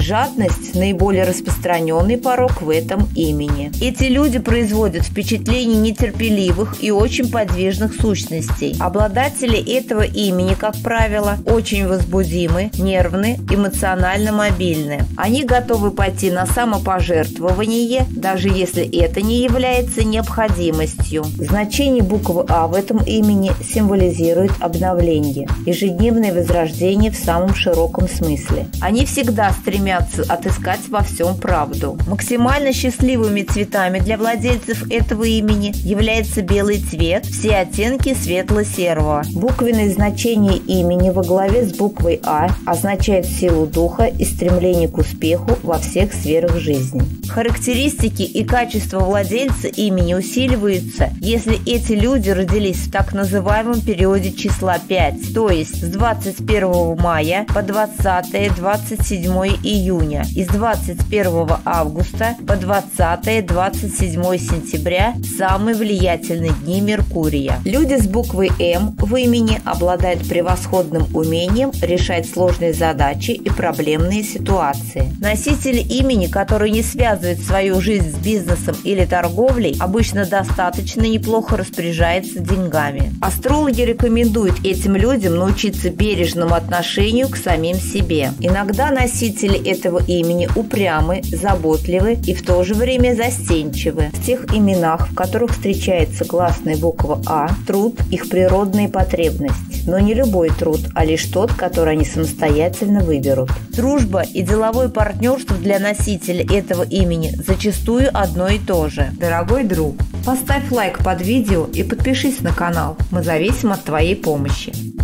Жадность – наиболее распространенный порок в этом имени. Эти люди производят впечатление нетерпеливых и очень подвижных сущностей. Обладатели этого имени, как правило, очень возбудимы, нервны, эмоционально мобильны. Они готовы пойти на самопожертвование, даже если это не является необходимостью. Значение буквы «А» в этом имени символизирует обновление, ежедневное возрождение в самом широком смысле. Они всегда стремятся отыскать во всем правду. Максимально счастливыми цветами для владельцев этого имени является белый цвет, все оттенки светло-серого. Буквенное значение имени во главе с буквой «А» означает силу духа и стремление к успеху во всех сферах жизни. Характеристики и качества владельца имени усиливаются, если эти люди родились в так называемом периоде числа 5, то есть с 21 мая по 20-27 июня и с 21 августа по 20-27 сентября – самые влиятельные дни Меркурия. Люди с буквой «М» в имени обладают превосходным умением решать сложные задачи и проблемные ситуации. Носители имени, которые не связывают свою жизнь с бизнесом или торговлей, обычно достаточно неплохо распоряжаются деньгами. Астрологи рекомендуют этим людям научиться бережному отношению к самим себе. Иногда носители этого имени упрямы, заботливы и в то же время застенчивы. В тех именах, в которых встречается гласная буква «А», труд – их природная потребность. Но не любой труд, а лишь тот, который они самостоятельно выберут. Дружба и деловое партнерство для носителя этого имени зачастую одно и то же. Дорогой друг, поставь лайк под видео и подпишись на канал. Мы зависим от твоей помощи.